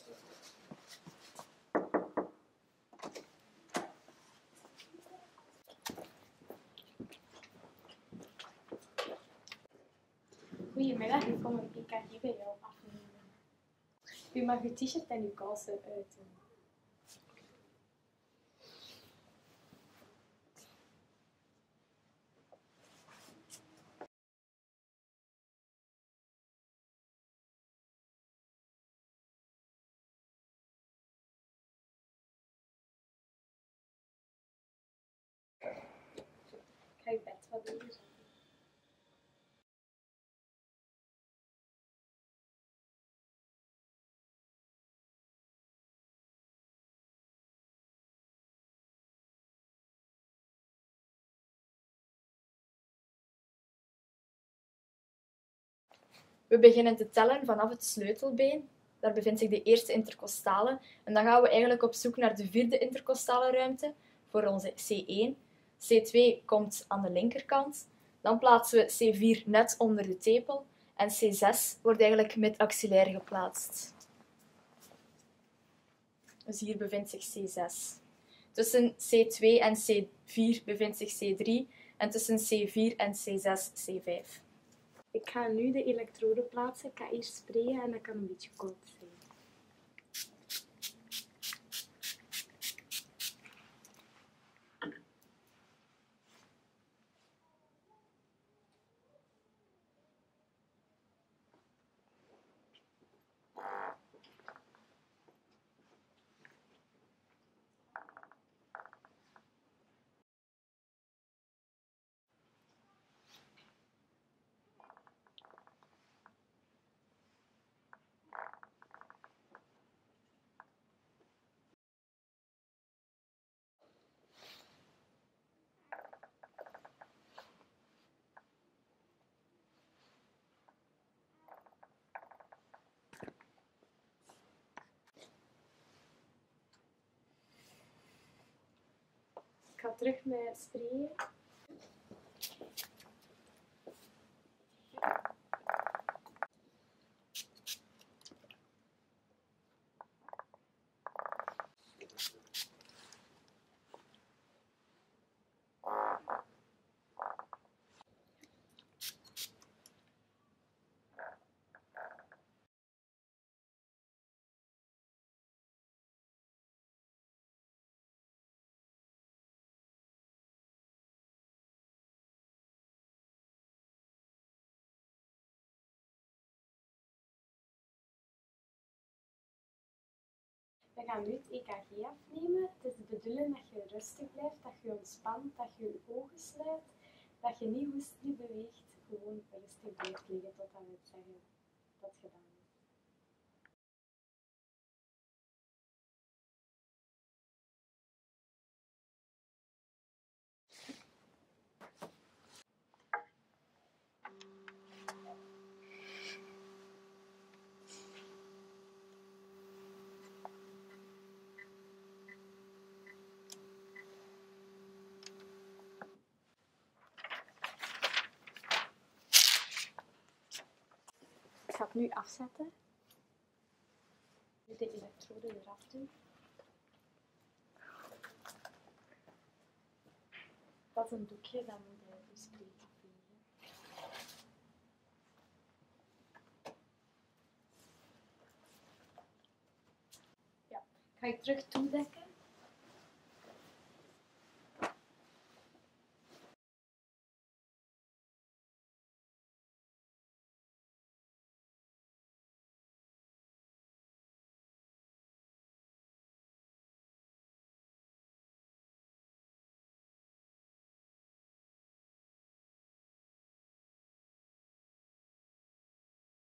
Goedemiddag, ik kom een EKG bij jou afnemen. U mag uw t-shirt en uw kousen uitdoen. Ik ga je bed wat doen. We beginnen te tellen vanaf het sleutelbeen. Daar bevindt zich de eerste intercostale. En dan gaan we eigenlijk op zoek naar de vierde intercostale ruimte voor onze C1. C2 komt aan de linkerkant. Dan plaatsen we C4 net onder de tepel. En C6 wordt eigenlijk mid-axillair geplaatst. Dus hier bevindt zich C6. Tussen C2 en C4 bevindt zich C3. En tussen C4 en C6 C5. Ik ga nu de elektrode plaatsen. Ik ga eerst sprayen en dat kan een beetje koud zijn. Ik ga terug met sprayen. We gaan nu het EKG afnemen. Het is de bedoeling dat je rustig blijft, dat je ontspant, dat je je ogen sluit, dat je niet hoest, niet beweegt, gewoon rustig blijft liggen totdat we het zeggen dat het gedaan is. Ik ga het nu afzetten. De elektrode eraf doen. Dat is een doekje, dan moet je de spray afvegen. Ja, ik ga je terug toedekken.